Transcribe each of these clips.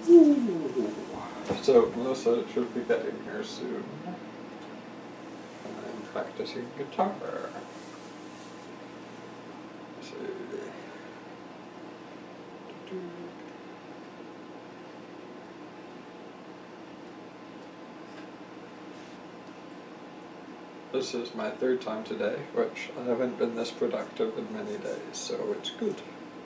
Ooh. So Melissa should be getting here soon. I'm practicing guitar. So, this is my third time today, which I haven't been this productive in many days, so it's good.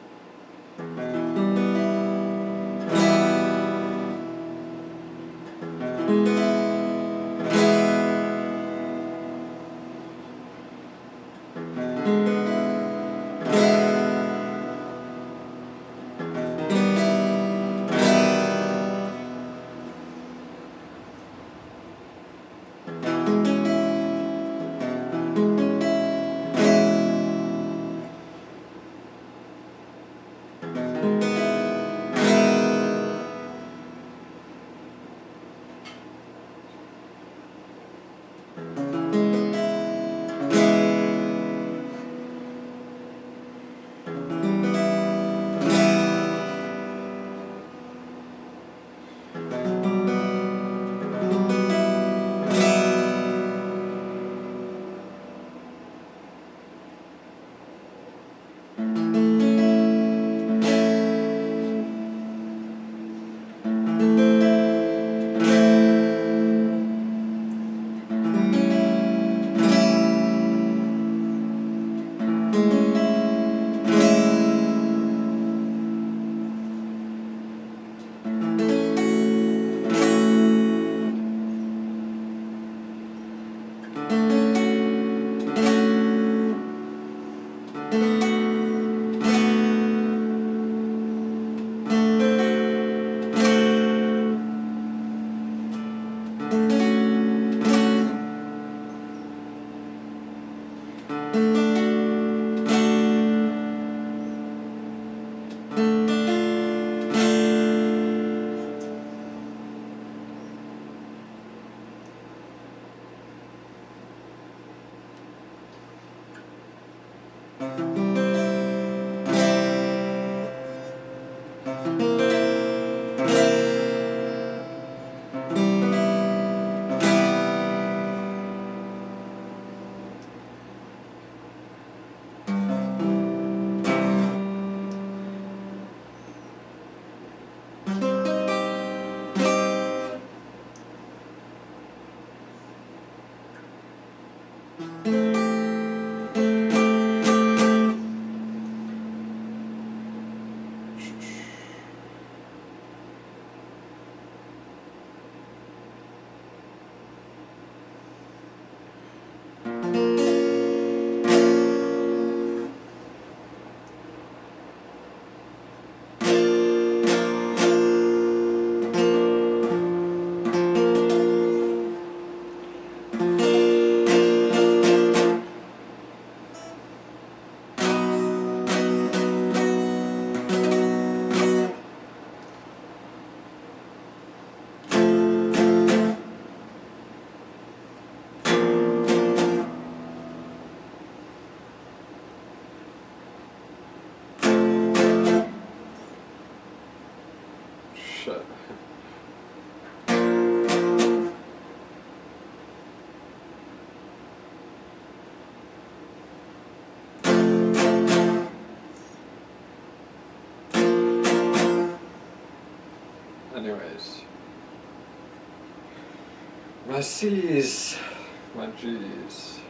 Shit. Anyways, my C's, my G's.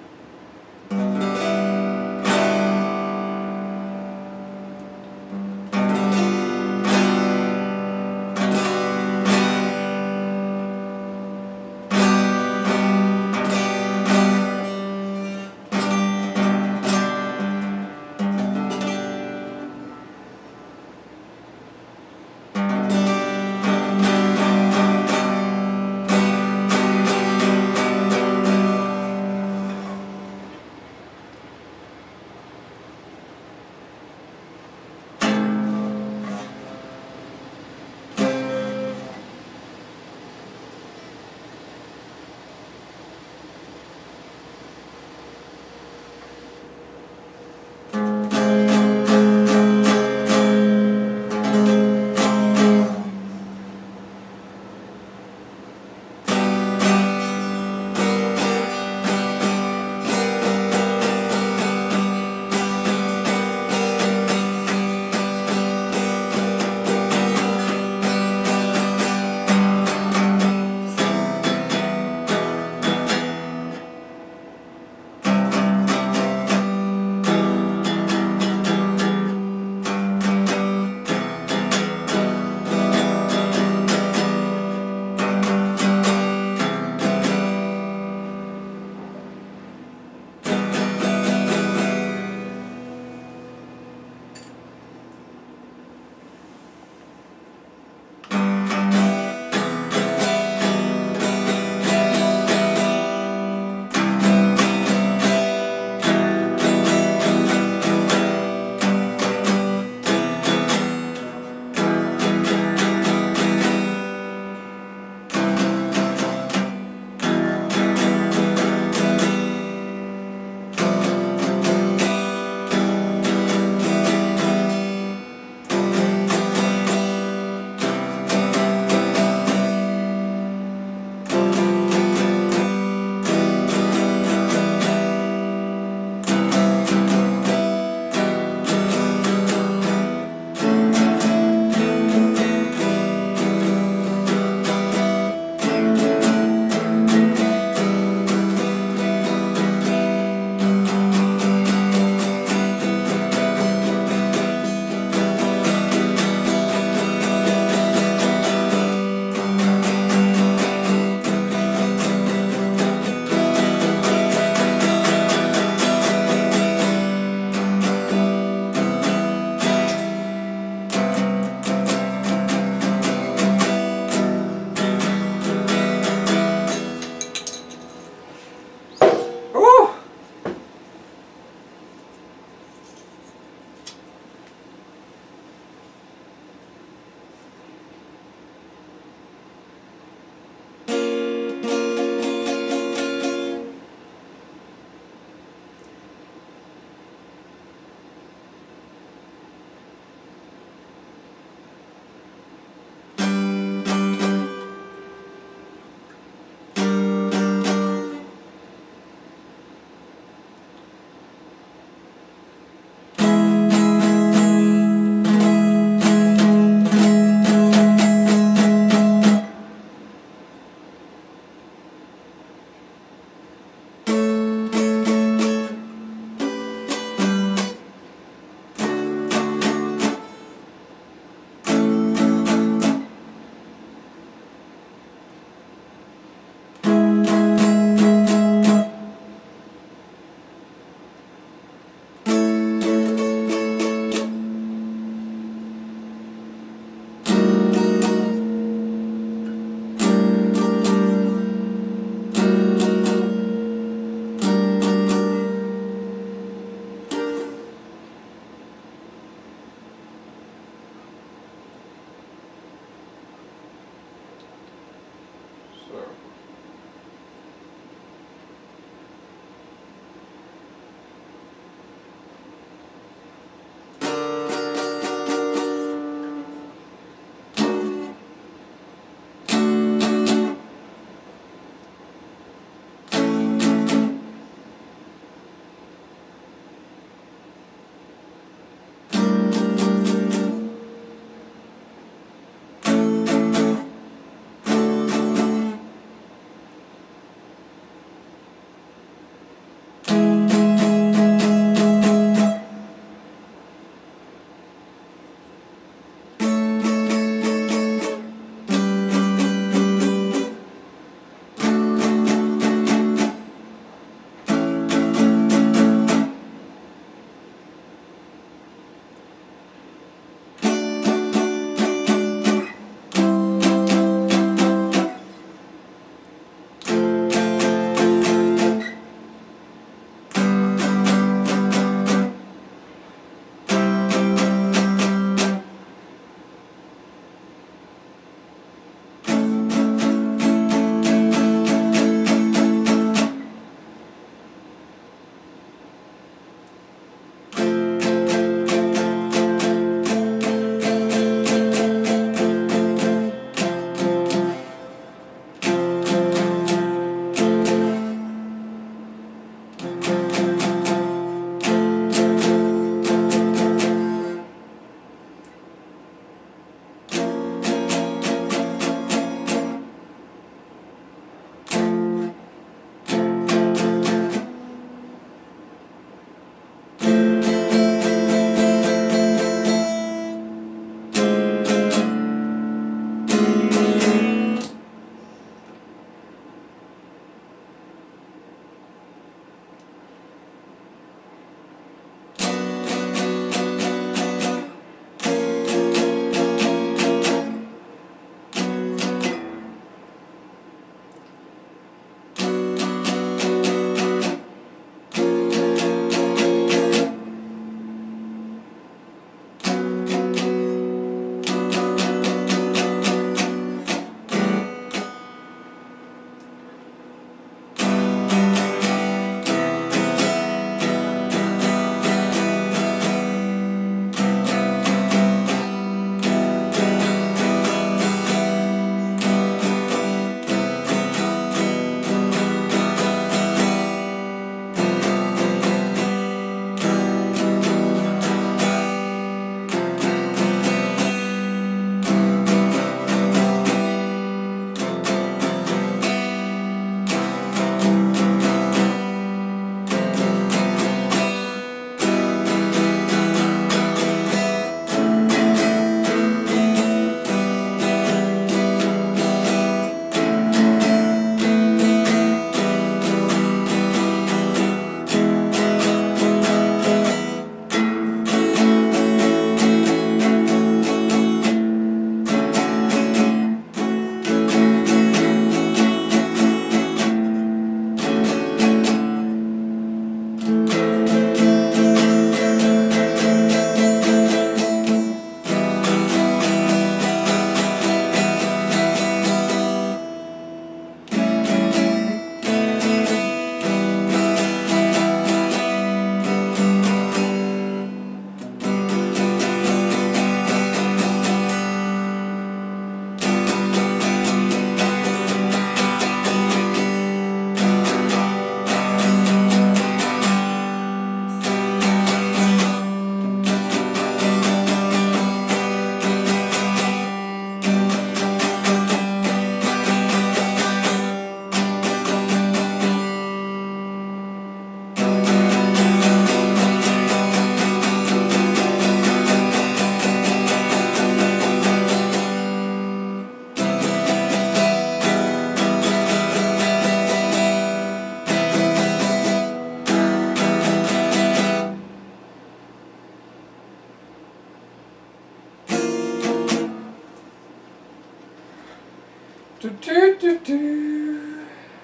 Do, do, do, do.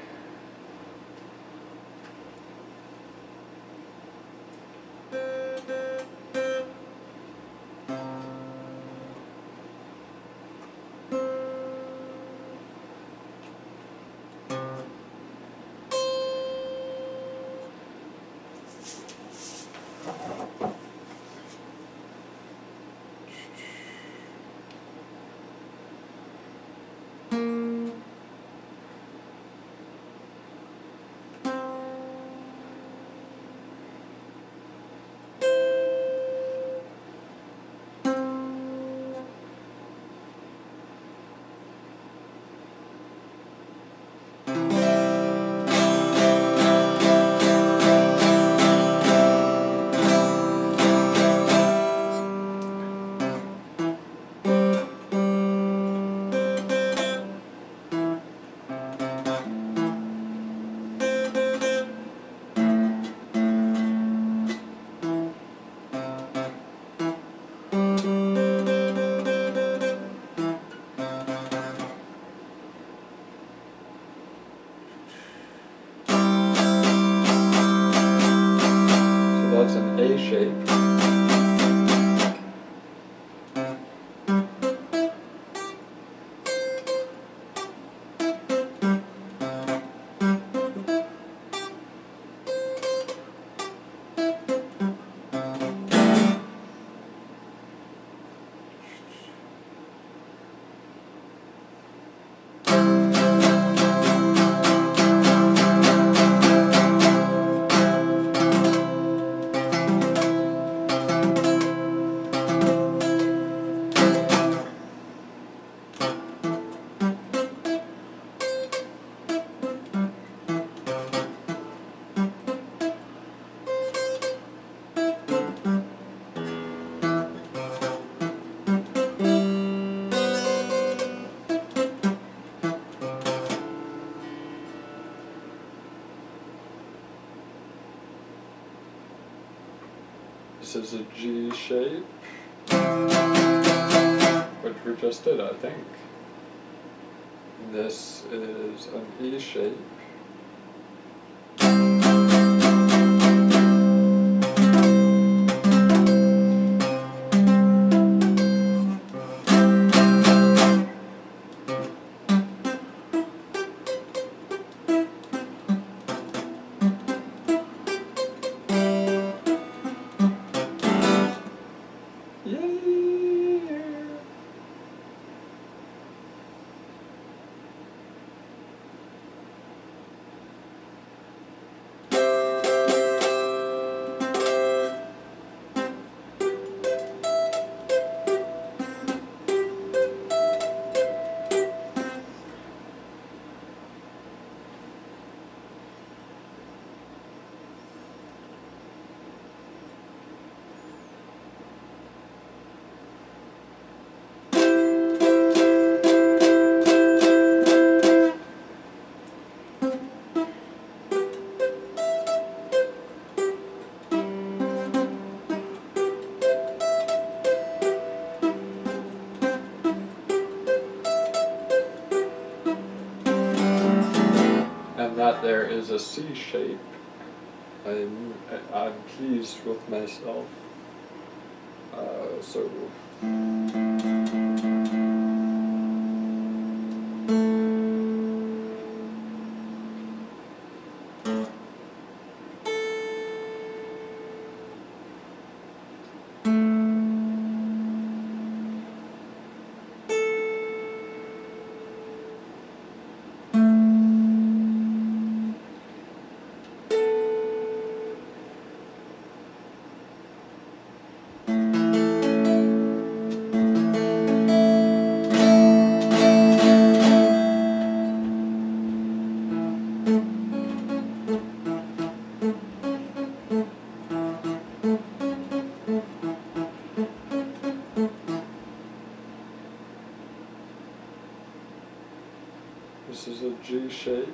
That's an A shape. This is a G shape, which we just did, I think. This is an E shape. That there is a C shape. I'm pleased with myself. So this is a G shape.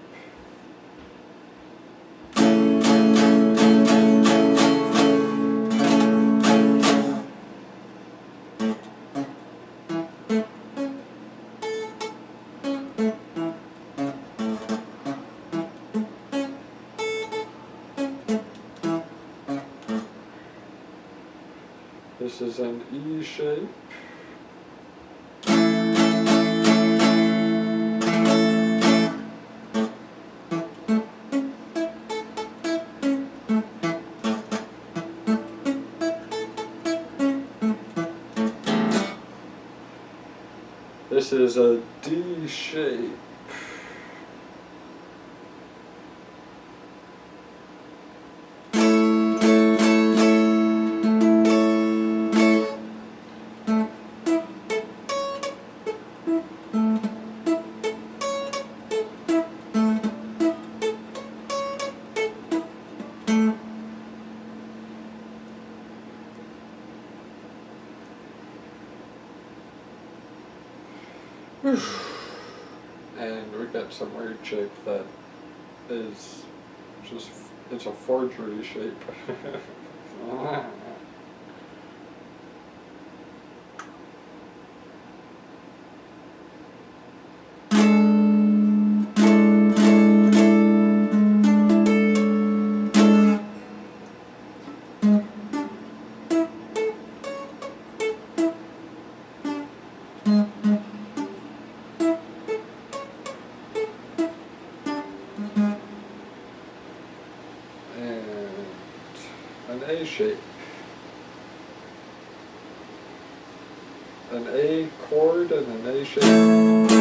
This is an E shape. This is a D shape. And we got some weird shape that is just, it's a forgery shape. An A shape. An A chord and an A shape.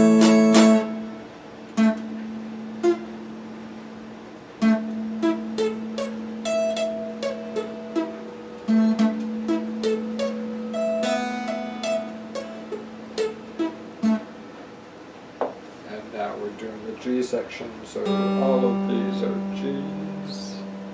And now we're doing the G section, so all of these are G's.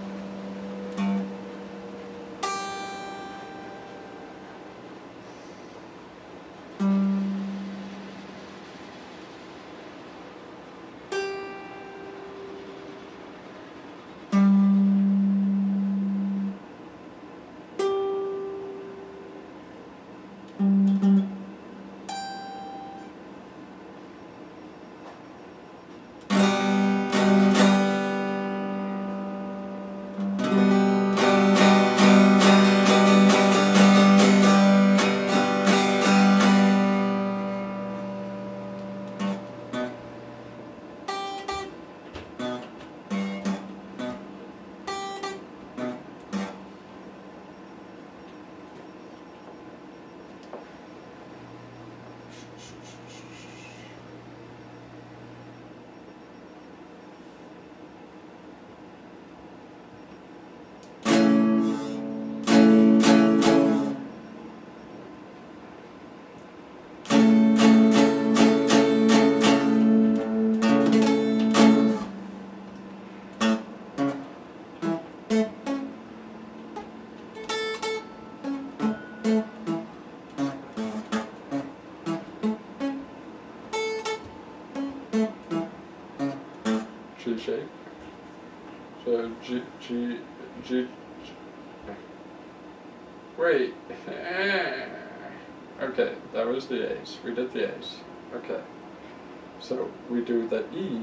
G shape. So G. Wait. Okay, that was the A's. We did the A's. Okay. So we do the E.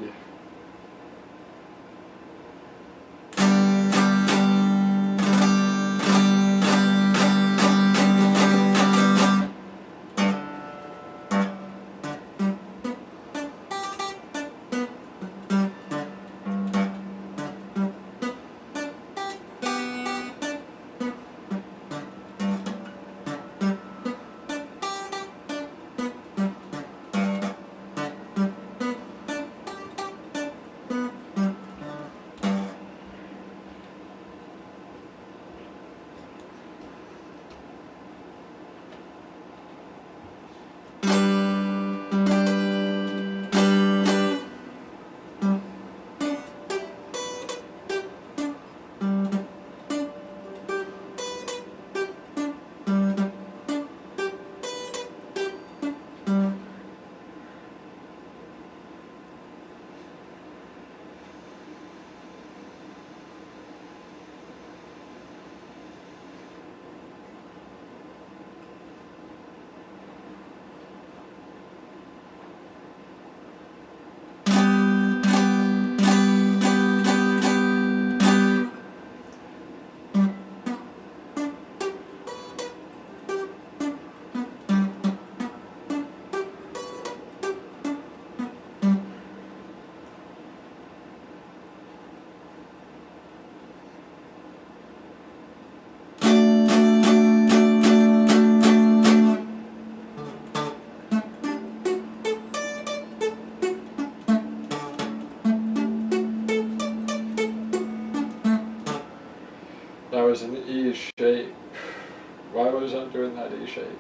was an E shape. Why was I doing that E shape?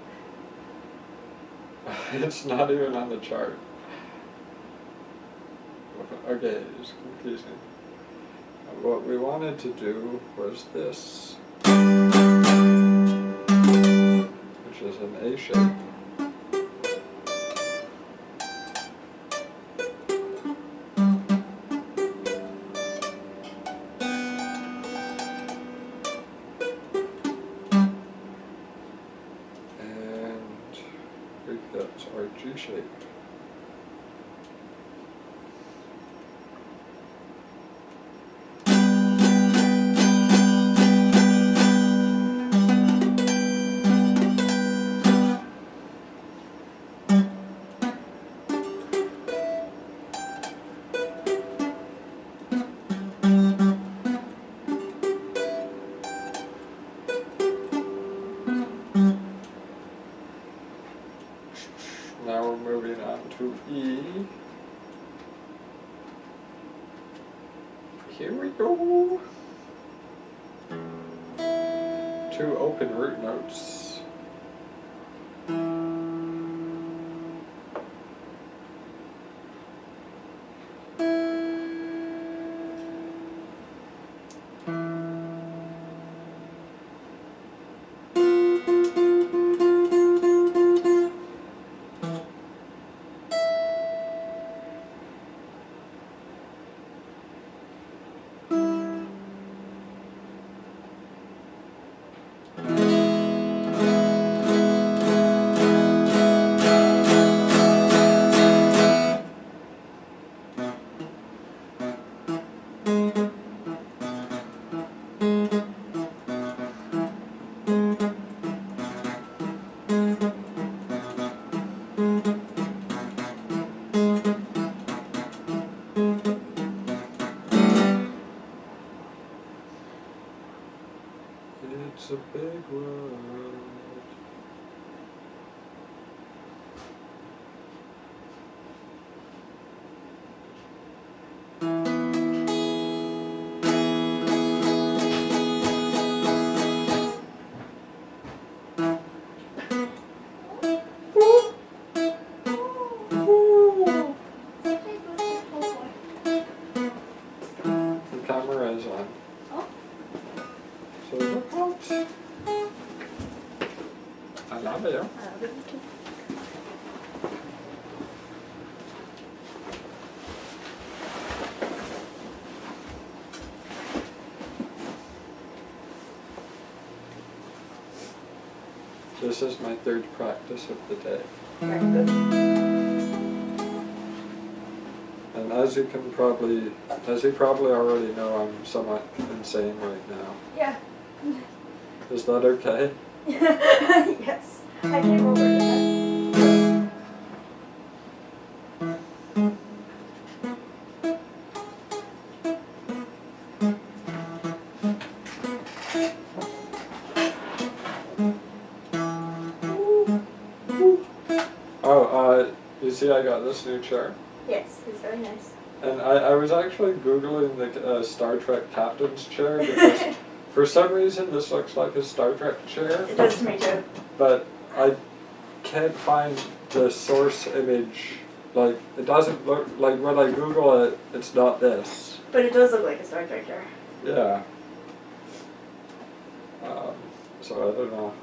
It's not even on the chart. Okay, it's confusing. What we wanted to do was this, which is an A shape. That's our G shape. Now we're moving on to E. Here we go. 2 open root notes. It's a big world. The camera is on. So look out. I love you. I love you too. This is my 3rd practice of the day. Very good. And as you probably already know, I'm somewhat insane right now. Yeah. Is that okay? Yes. I came over to that. Oh, you see I got this new chair? Yes, it's very nice. And I was actually Googling the Star Trek captain's chair because for some reason this looks like a Star Trek chair. It does to me too. But I can't find the source image. Like, it doesn't look, like when I Google it, it's not this. But it does look like a Star Trek chair. Yeah. So I don't know.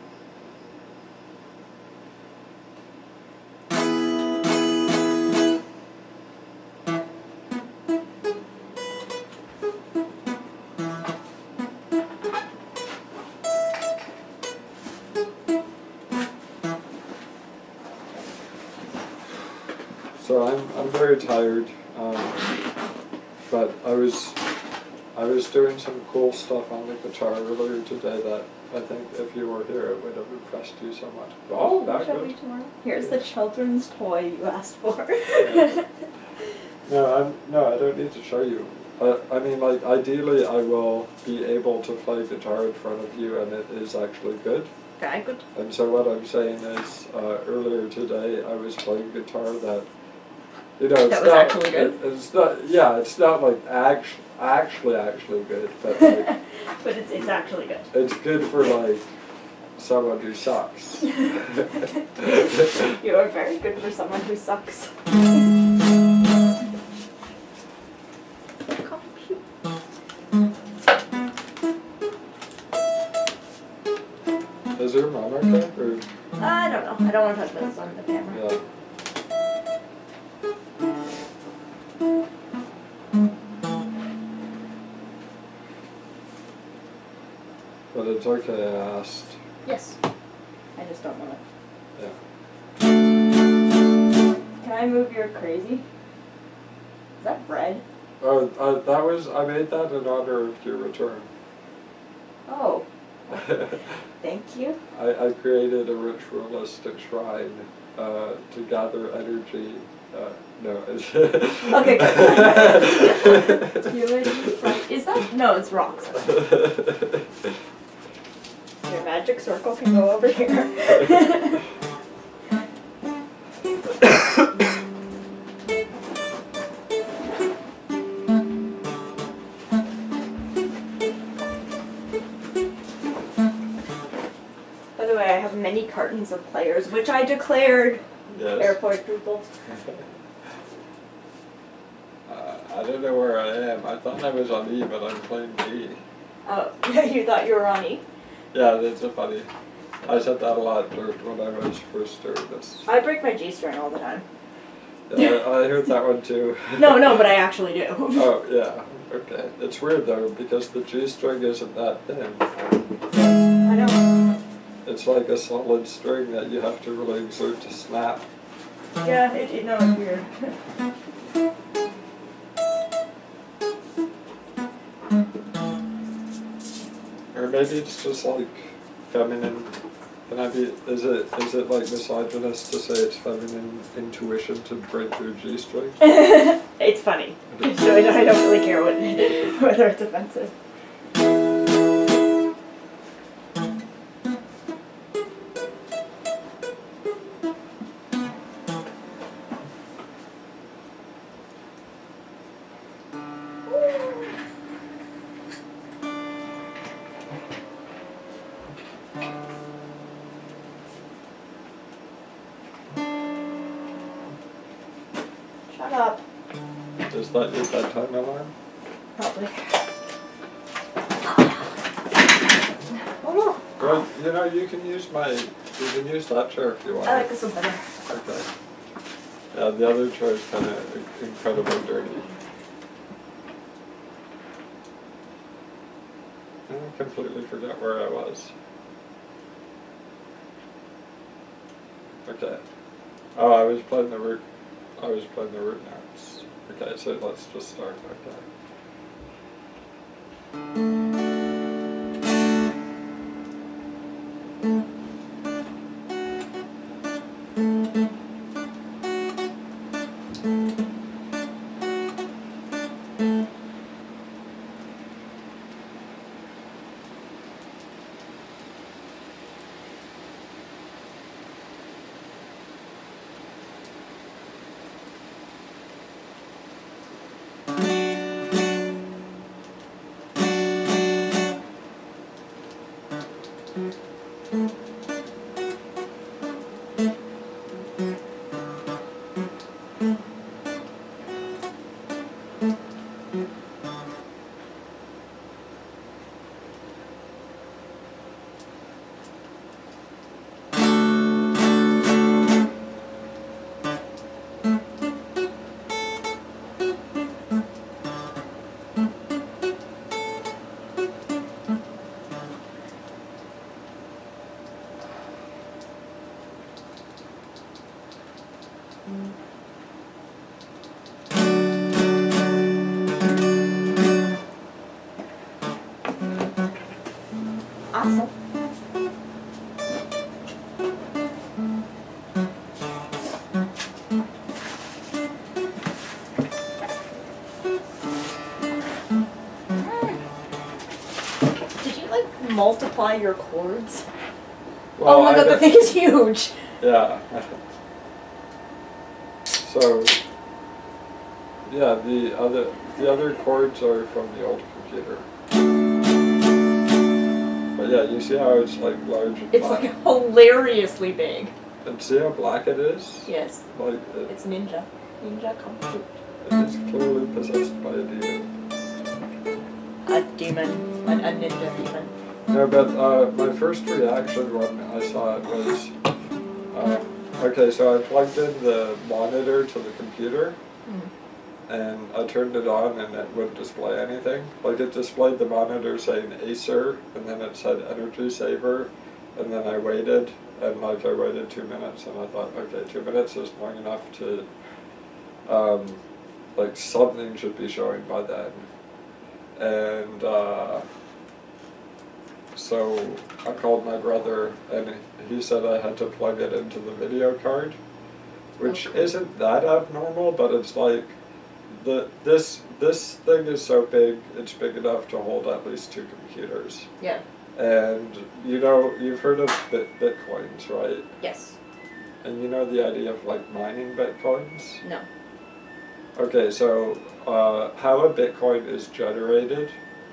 So I'm very tired, but I was doing some cool stuff on the guitar earlier today that I think if you were here it would have impressed you so much. Oh, that Shall we good. tomorrow? Here's the children's toy you asked for. Yeah. No, I don't need to show you. I mean, like, ideally I will be able to play guitar in front of you and it is actually good. Very good. And so what I'm saying is, earlier today I was playing guitar that You know, it's That was not, actually good? It's not, yeah, it's not like actually good, but like, But it's actually good. it's good for like someone who sucks. You are very good for someone who sucks. Is your mom okay? Or, I don't know. I don't want to touch this on the camera. yeah. But it's okay, I asked. Yes. I just don't want Yeah. it. Can I move your crazy? Is that bread? Oh, I made that in honor of your return. Oh. Thank you. I created a ritualistic shrine to gather energy. No. Okay, good. Is that? No, it's rocks. Your magic circle can go over here. By the way, I have many cartons of players, which I declared. Yes. Airport people. I don't know where I am. I thought I was on E, but I'm playing D. Oh, you thought you were on E? Yeah, that's so funny. I said that a lot when I was first doing this. I break my G string all the time. Yeah, I heard that one too. No, but I actually do. Oh, yeah. Okay. It's weird though, because the G string isn't that thin. I know. It's like a solid string that you have to really exert to snap. Yeah, no, it's weird. Or maybe it's just like feminine. Is it like misogynist to say it's feminine intuition to break your G string? It's funny. So I don't really care whether it's offensive. Shut up. Is that your bedtime alarm? Probably. Oh no. Well, you know, you can use that chair if you want. I like this one better. Okay. Yeah, the other chair is kind of incredibly dirty. I completely forgot where I was. Okay. Oh, I was playing the root notes. Okay, so let's just start. Okay. Awesome. Did you like multiply your chords? Well, Oh my god, the thing is huge. Yeah. So, Yeah, the other cords are from the old computer. But yeah, you see how it's like large and It's black? like hilariously big. And see how black it is? Yes. Like It's ninja. Ninja Kung Fu. it's clearly possessed by a demon. A demon. A ninja demon. No, but my first reaction when I saw it was, okay, so I plugged in the monitor to the computer, and I turned it on and it wouldn't display anything. Like it displayed the monitor saying Acer, and then it said Energy Saver, and then I waited, and like I waited 2 minutes, and I thought, okay, 2 minutes is long enough to, like something should be showing by then. And so I called my brother, and he said I had to plug it into the video card, which isn't that abnormal, but it's like this thing is so big, it's big enough to hold at least 2 computers. Yeah. And you know, you've heard of bitcoins, right? Yes. And you know the idea of like mining bitcoins? No. Okay, so how a bitcoin is generated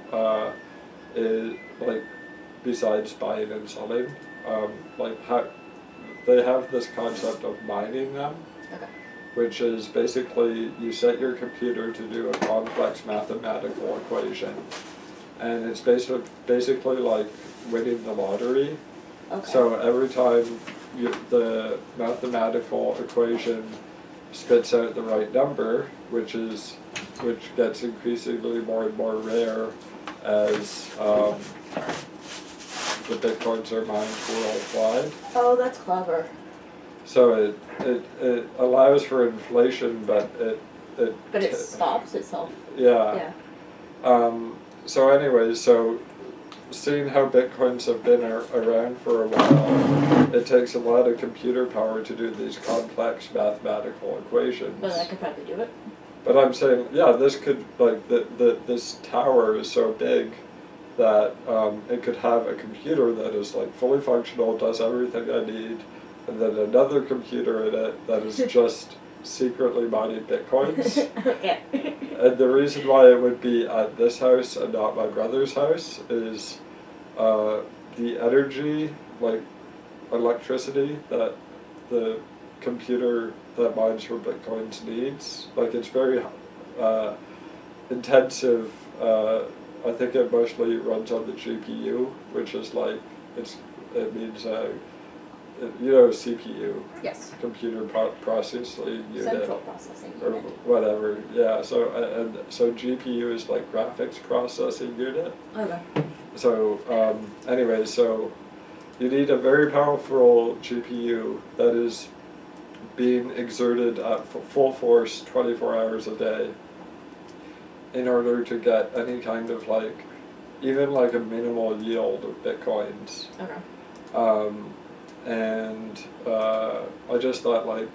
is like, besides buying and selling, like how they have this concept of mining them, Okay. which is basically you set your computer to do a complex mathematical equation, and it's basically like winning the lottery. Okay. So every time the mathematical equation spits out the right number, which gets increasingly more and more rare as the bitcoins are mined worldwide. Oh, that's clever. So it allows for inflation, but But it stops itself. Yeah. Yeah. So anyways, so seeing how bitcoins have been around for a while, it takes a lot of computer power to do these complex mathematical equations. But I could probably do it. But I'm saying, yeah, this could, like, this tower is so big that it could have a computer that is, like, fully functional, does everything I need, and then another computer in it that is just secretly mining bitcoins. Yeah. And the reason why it would be at this house and not my brother's house is the energy, like electricity, that the computer that mines for bitcoins needs. Like it's very intensive. I think it mostly runs on the GPU, which is like it means you know CPU. Yes. Computer processing unit. Central processing Or unit. whatever. Yeah. So GPU is like graphics processing unit. Okay. So anyway, so you need a very powerful GPU that is being exerted at full force 24 hours a day in order to get any kind of like, even like a minimal yield of bitcoins. Okay. And I just thought, like,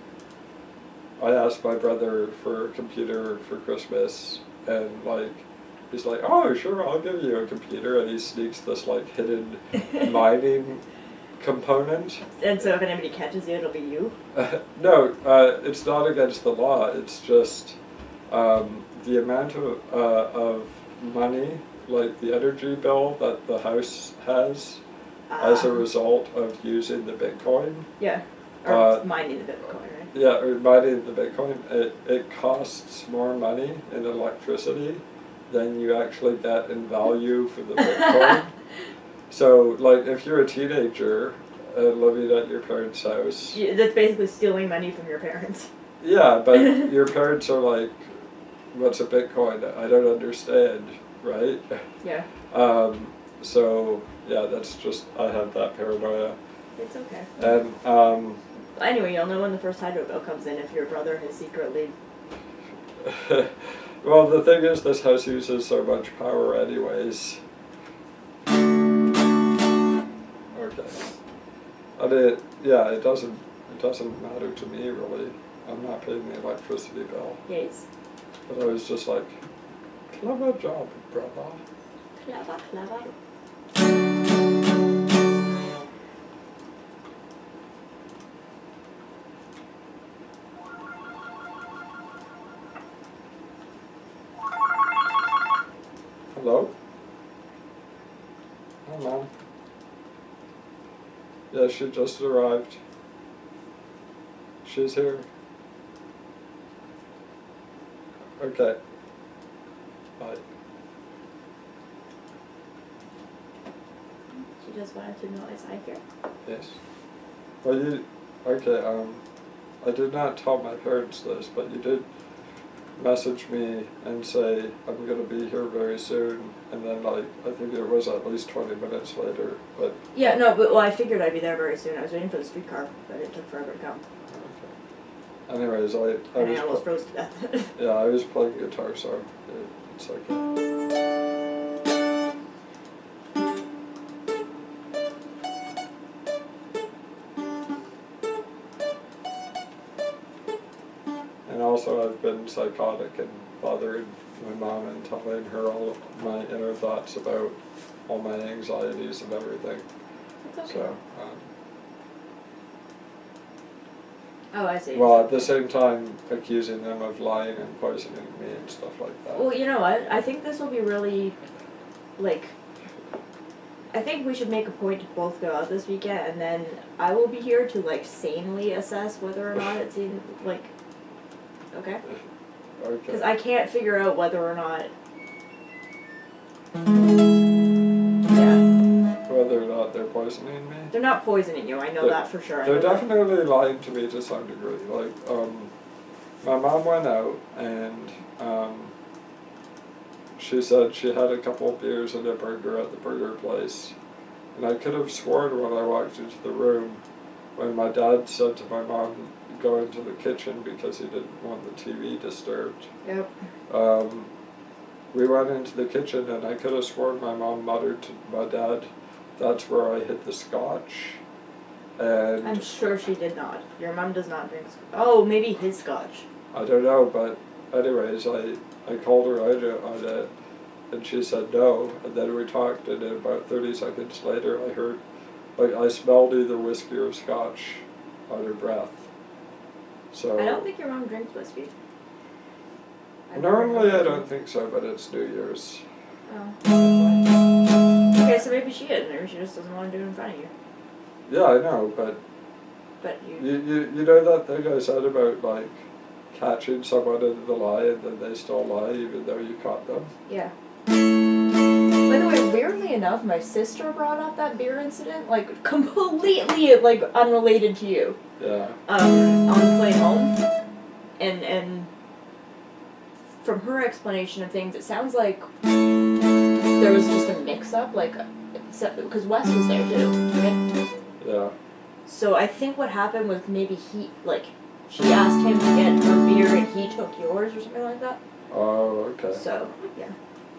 I asked my brother for a computer for Christmas, and like, he's like, oh sure, I'll give you a computer, and he sneaks this like hidden mining component. And so if anybody catches you, it'll be you? No, it's not against the law, it's just the amount of money, like the energy bill that the house has as a result of using the Bitcoin. Yeah, or mining the Bitcoin, right? Yeah, or mining the Bitcoin, it costs more money in electricity than you actually get in value for the Bitcoin. So, like, if you're a teenager living at your parents' house... Yeah, that's basically stealing money from your parents. Yeah, but your parents are like, what's a Bitcoin? I don't understand, right? Yeah. So, yeah, that's just, I have that paranoia. It's okay. And, Well, anyway, you'll know when the first hydro bill comes in if your brother has secretly... well, the thing is, this house uses so much power anyways. Okay. I mean, yeah, it doesn't matter to me, really. I'm not paying the electricity bill. Yes. But I was just like, clever job, brother. Clever, clever. Yeah, she just arrived. She's here. Okay. Bye. She just wanted to know is I here. Yes. Well, you, okay, I did not tell my parents this, but you did message me and say, I'm going to be here very soon, and then, like, I think it was at least 20 minutes later, but... Yeah, no, but well, I figured I'd be there very soon. I was waiting for the streetcar, but it took forever to come. Okay. Anyways, I And I was... almost froze to death. Yeah, I was playing guitar, so it's okay. And also I've been psychotic and bothering my mom and telling her all of my inner thoughts about all my anxieties and everything. It's okay. So, Oh, I see. well, at the same time, accusing them of lying and poisoning me and stuff like that. Well, you know what? I think this will be really, like, I think we should make a point to both go out this weekend, and then I will be here to, like, sanely assess whether or not it's in, like, okay? Because Okay. I can't figure out whether or not, Whether or not they're poisoning me. they're not poisoning you, I know that for sure. I They're know that. definitely lying to me to some degree. Like, my mom went out and, she said she had a couple of beers and a burger at the burger place. And I could have sworn when I walked into the room, when my dad said to my mom, go into the kitchen because he didn't want the TV disturbed. Yep. We went into the kitchen and I could have sworn my mom muttered to my dad, that's where I hid the scotch. And I'm sure she did not. Your mom does not drink scotch. Oh, maybe his scotch. I don't know, but anyways, I called her out on it, and she said no, and then we talked, and then about 30 seconds later I heard, like, I smelled either whiskey or scotch on her breath. So I don't think your mom drinks whiskey. normally I don't think so, but it's New Year's. Oh. Okay, so maybe she is. Maybe she just doesn't want to do it in front of you. Yeah, I know, but But you know that thing I said about, like, catching someone in the lie and then they still lie even though you caught them? Yeah. By the way, weirdly enough, my sister brought up that beer incident, like, completely, like, unrelated to you. Yeah. On the plane home. And from her explanation of things, it sounds like there was just a mix-up, like, because Wes was there too, right? Yeah. So I think what happened was maybe he, like, she asked him to get her beer and he took yours or something like that. Oh, okay. So, yeah.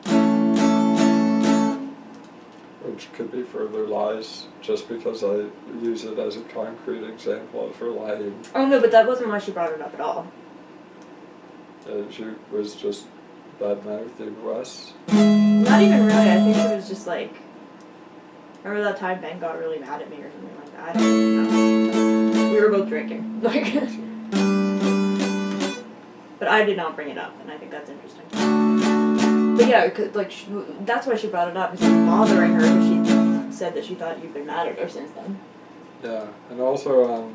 Which could be further lies, just because I use it as a concrete example of her lying. Oh no, but that wasn't why she brought it up at all. And she was just bad-mouthing Wes. Not even really, I think it was just like, remember that time Ben got really mad at me or something like that? I don't know. We were both drinking. Like, but I did not bring it up, and I think that's interesting. But yeah, like, that's why she brought it up, because it was bothering her, because she said that she thought you'd been mad at her since then. Yeah, and also,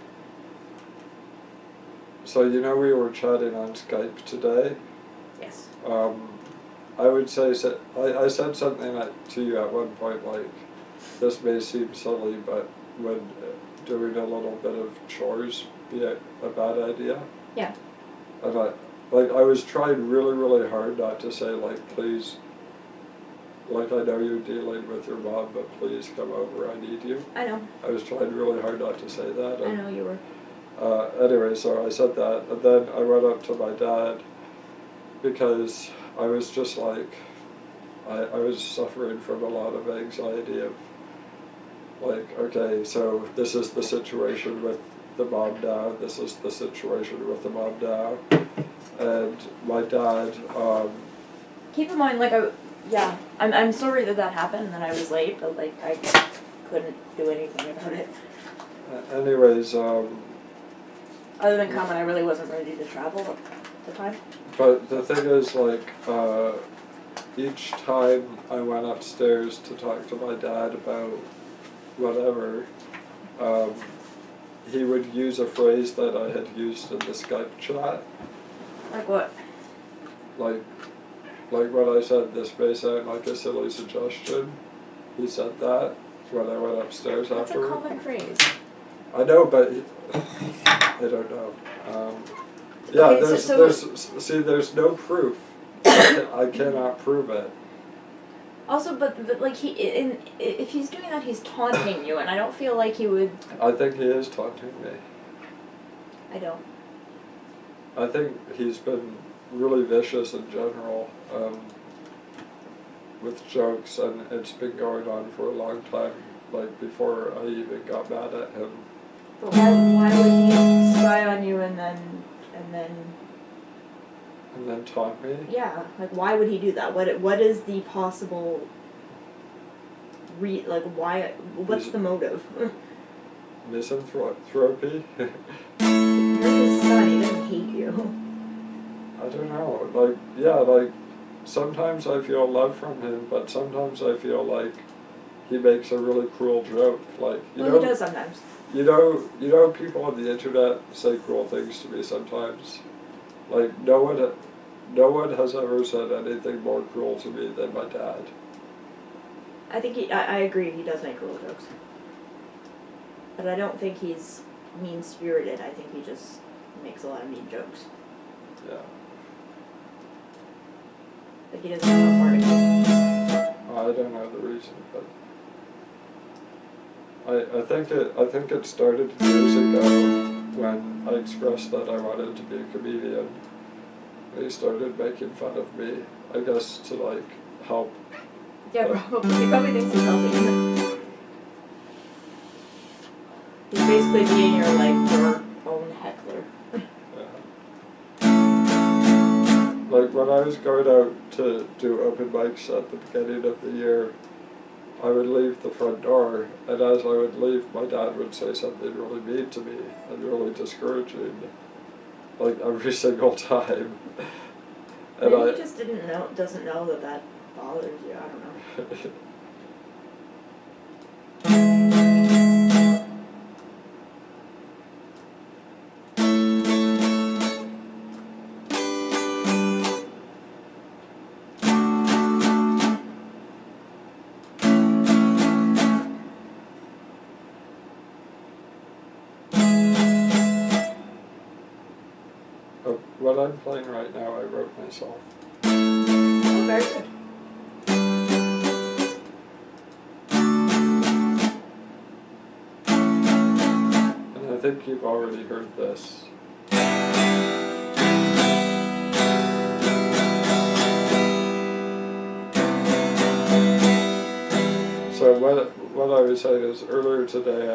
so you know we were chatting on Skype today? Yes. I would say, I said something to you at one point, like, this may seem silly, but would doing a little bit of chores be a bad idea? Yeah. And I was trying really, really hard not to say, like, please, like, I know you're dealing with your mom, but please come over, I need you. I know. I was trying really hard not to say that. I know you were. Anyway, so I said that, and then I went up to my dad, because I was just like, I was suffering from a lot of anxiety of, like, okay, so this is the situation with the mom now, this is the situation with the mom now, and my dad, Keep in mind, like, I'm sorry that happened and that I was late, but, like, I couldn't do anything about it. anyways, Other than comment, I really wasn't ready to travel at the time. but the thing is, like, each time I went upstairs to talk to my dad about whatever, he would use a phrase that I had used in the Skype chat. Like what? Like what I said, this may sound like a silly suggestion. He said that when I went upstairs That's after. a common phrase. I know, but I don't know. Yeah, Okay, there's no proof. I cannot prove it. Also, but like if he's doing that, he's taunting you, and I don't feel like he would. I think he is taunting me. I don't. I think he's been really vicious in general with jokes, and it's been going on for a long time, like before I even got mad at him. But why would he spy on you and then taunt me? yeah, like why would he do that? What is the possible why? What's the motive? Misanthropy? You're his son. He doesn't hate you. I don't know. Sometimes I feel love from him, but sometimes I feel like he makes a really cruel joke. He does sometimes. You know, people on the internet say cruel things to me sometimes. Like, no one has ever said anything more cruel to me than my dad. I think I agree, he does make cruel jokes. But I don't think he's mean-spirited. I think he just makes a lot of mean jokes. Yeah. Like he doesn't have a heart. I don't know the reason, but I think it started years ago when I expressed that I wanted to be a comedian. He started making fun of me, I guess to like help. Yeah, probably. He probably thinks he's helping you. He's basically being your own heckler. Like when I was going out to do open mics at the beginning of the year, I would leave the front door, and as I would leave, my dad would say something really mean to me and really discouraging, like every single time. And Maybe he just doesn't know that bothers you. I don't know. What I'm playing right now, I wrote myself. Oh, very good. And I think you've already heard this. So what I was saying is earlier today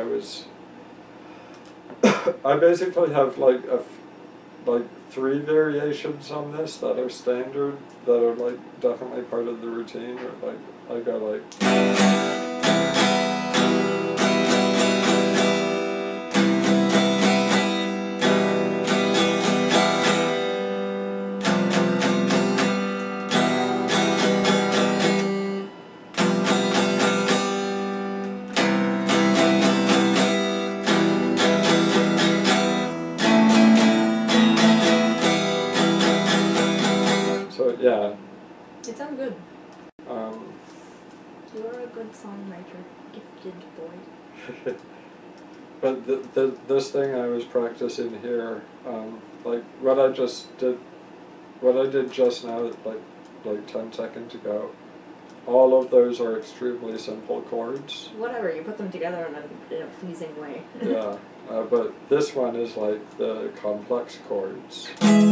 I basically have like 3 variations on this that are standard, that are like definitely part of the routine, or like I go like. Yeah. It sounds good. You are a good songwriter, gifted boy. But this thing I was practicing here, like what I did just now, like 10 seconds ago, all of those are extremely simple chords. Whatever, you put them together in a pleasing way. Yeah, but this one is like the complex chords.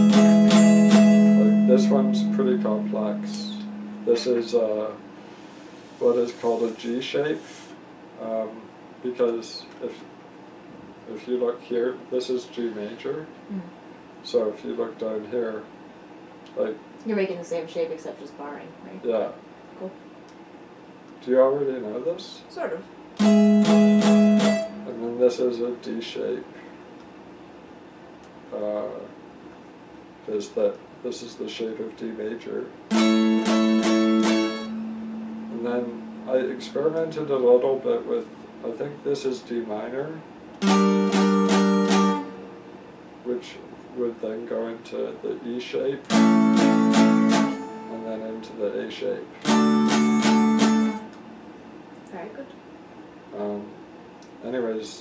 This one's pretty complex. This is what is called a G shape, because if you look here, this is G major. Mm. So if you look down here, like you're making the same shape except just barring, right? Yeah. Cool. Do you already know this? Sort of. And then this is a D shape. This is the shape of D major. And then I experimented a little bit with I think this is D minor, which would then go into the E shape, and then into the A shape. Very good. Anyways,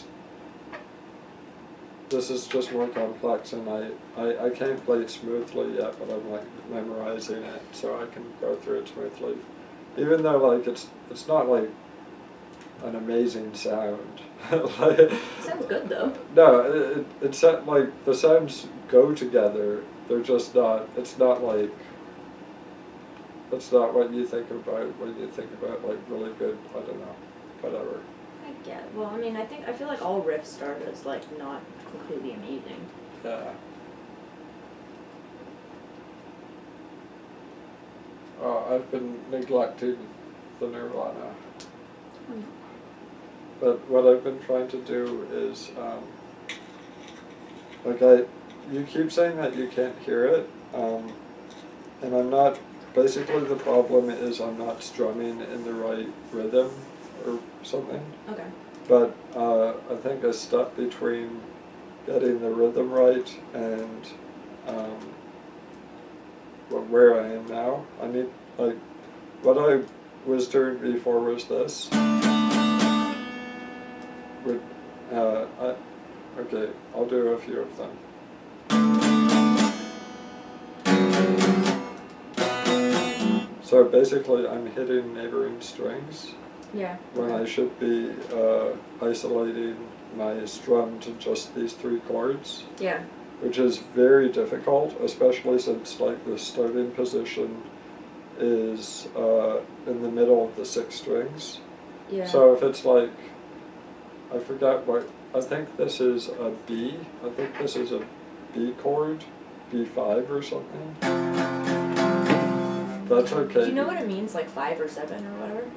this is just more complex, and I can't play it smoothly yet, but I'm like memorizing it so I can go through it smoothly. Even though like it's not like an amazing sound. Like, It sounds good though. no, it's not like the sounds go together. They're just not. It's not like. That's not what you think about when you think about like really good. I don't know, whatever. I get it. Well, I mean, I feel like all riffs start as like not completely amazing. Yeah. I've been neglecting the Nirvana. But what I've been trying to do is, you keep saying that you can't hear it, and I'm not, basically the problem is I'm not strumming in the right rhythm or something. Okay. But I think a step between getting the rhythm right and where I am now, I need, like, what I was doing before was this. Okay, I'll do a few of them. So basically I'm hitting neighboring strings. Yeah. When I should be isolating my strum to just these 3 chords. Yeah. Which is very difficult, especially since like the starting position is in the middle of the 6 strings. Yeah. So if it's like, I forgot what, I think this is a B. I think this is a B chord, B5 or something. That's okay. Do you know what it means, like 5 or 7 or whatever?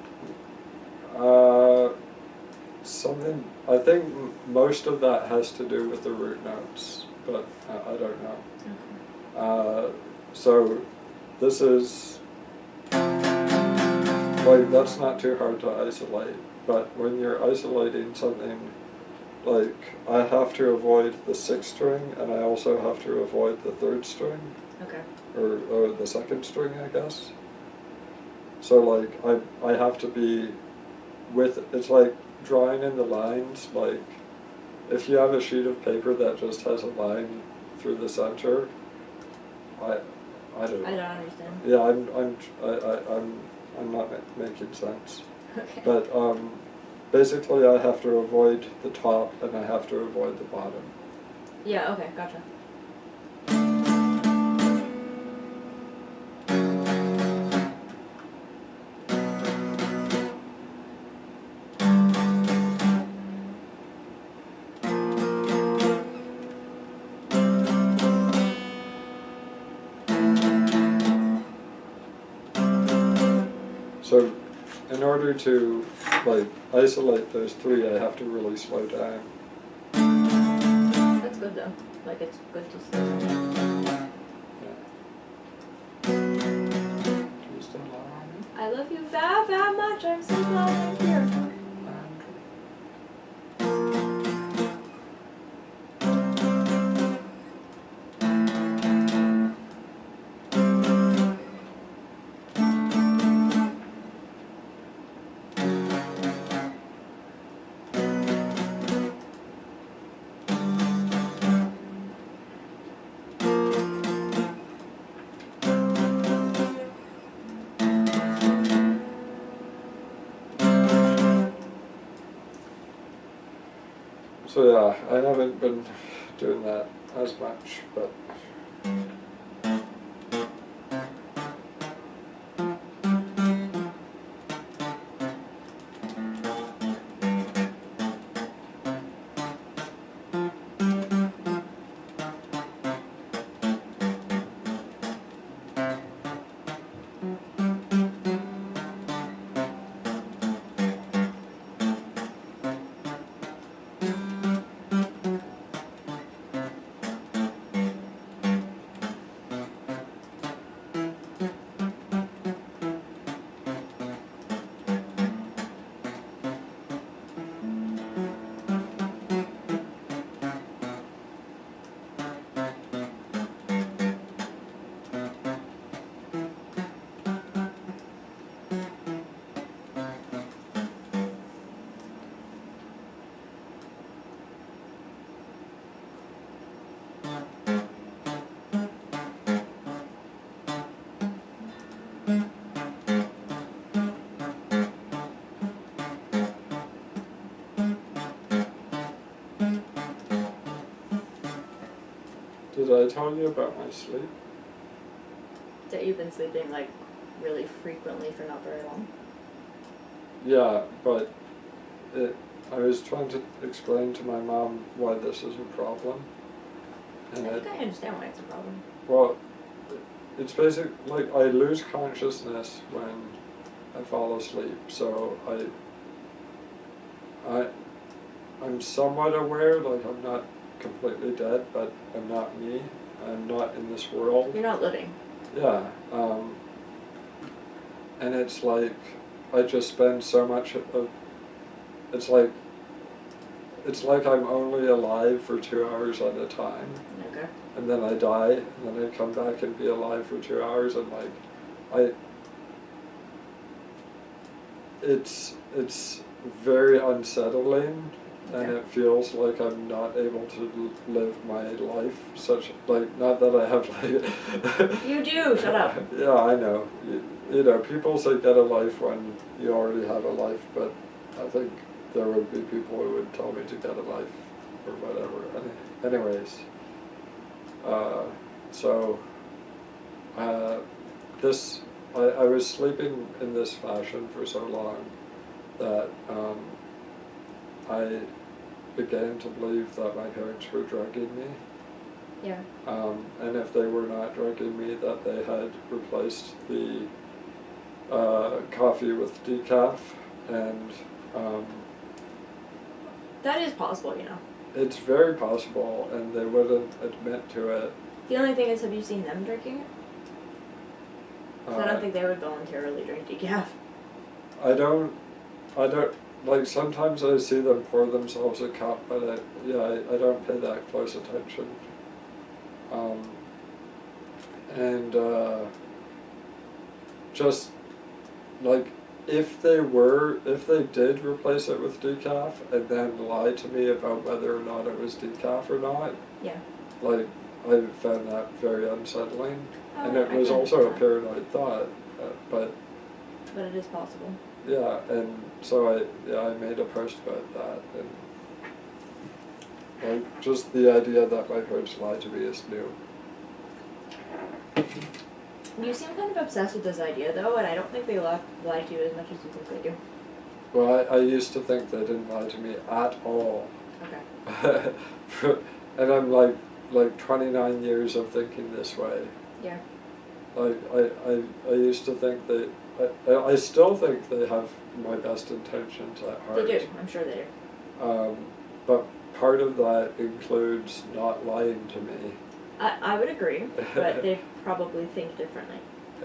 Something, I think most of that has to do with the root notes, but I don't know. Okay. So this is, like, that's not too hard to isolate, but when you're isolating something, like, I have to avoid the 6th string, and I also have to avoid the 3rd string. Okay. Or the 2nd string, I guess. So like I have to be with, it's like drawing in the lines, like if you have a sheet of paper that just has a line through the center, I don't know. I don't understand. Yeah, I'm not making sense. Okay. But basically I have to avoid the top and I have to avoid the bottom. Yeah, okay, gotcha. So in order to like isolate those 3, I have to really slow down. That's good though. Like it's good to slow down. Yeah. Do you still love me? I love you very, very much. I'm so glad I'm here. So yeah, I haven't been doing that as much, but Did I tell you about my sleep? That you've been sleeping like really frequently for not very long. Yeah, but I was trying to explain to my mom why this is a problem. And I think I understand why it's a problem. well, it's basically like I lose consciousness when I fall asleep. So I'm somewhat aware, like I'm not completely dead, but I'm not me. I'm not in this world. You're not living. Yeah. And it's like I just spend so much of it's like I'm only alive for 2 hours at a time, Okay. and then I die, and then I come back and be alive for 2 hours, and like it's very unsettling, and Okay. it feels like I'm not able to live my life. Such like not that I have like. You do. Shut up. Yeah, I know. You know, people say get a life when you already have a life, but I think there would be people who would tell me to get a life or whatever. Anyways, so this I was sleeping in this fashion for so long that I began to believe that my parents were drugging me. Yeah. And if they were not drugging me, that they had replaced the coffee with decaf, and That is possible, you know. it's very possible, and they wouldn't admit to it. The only thing is, have you seen them drinking it? 'Cause I Uh, don't think they would voluntarily drink decaf. I don't, like sometimes I see them pour themselves a cup, but I don't pay that close attention. And just like if they did replace it with decaf and then lie to me about whether or not it was decaf or not, Yeah. like I found that very unsettling, Oh, and it I was can also a understand. paranoid thought, but But it is possible. yeah, and so I made a post about that, and like just the idea that my parents lied to me is new. You seem kind of obsessed with this idea, though, and I don't think they lie to you as much as you think they do. Well, I used to think they didn't lie to me at all. Okay. And I'm like 29 years of thinking this way. Yeah. Like I used to think that I still think they have my best intentions at heart. They do. I'm sure they do. But part of that includes not lying to me. I would agree, but they probably think differently. Yeah.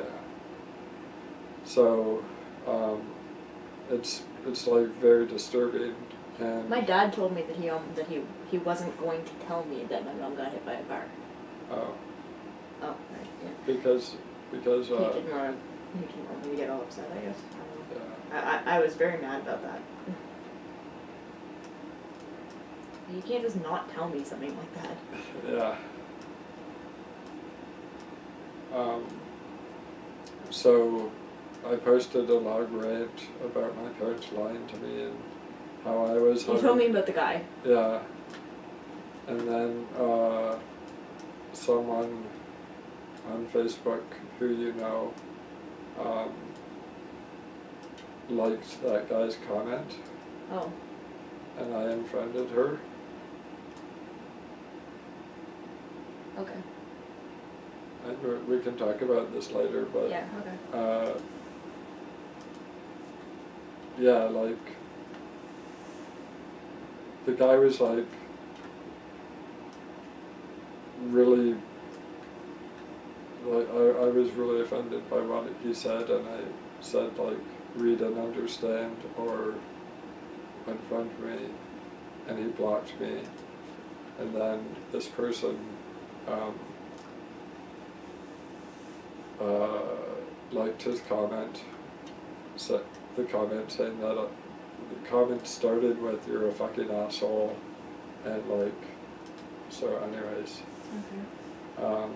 So it's like very disturbing. And My dad told me that he wasn't going to tell me that my mom got hit by a car. Oh, Oh, right. Yeah. because He didn't want me to get all upset, I guess. yeah. I was very mad about that. You can't just not tell me something like that. Yeah. So I posted a log rant about my parents lying to me and how I was You told me about the guy. Yeah. And then someone on Facebook who you know liked that guy's comment, Oh. and I unfriended her. Okay. And we can talk about this later, but Yeah, okay. yeah, like the guy was like really like I was really offended by what he said, and I said like read and understand or unfriend me, and he blocked me, and then this person liked his comment, the comment saying that the comment started with "you're a fucking asshole," and like, so anyways, Okay.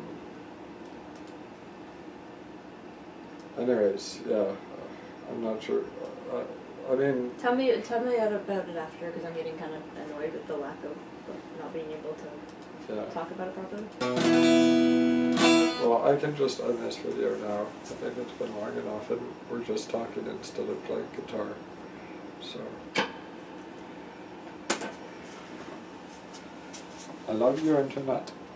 anyways, yeah, I'm not sure. I mean, Tell me about it after, because I'm getting kind of annoyed with the lack of not being able to Yeah. talk about it properly. Well, I can just end this video now. I think it's been long enough and we're just talking instead of playing guitar. So, I love you, Internet.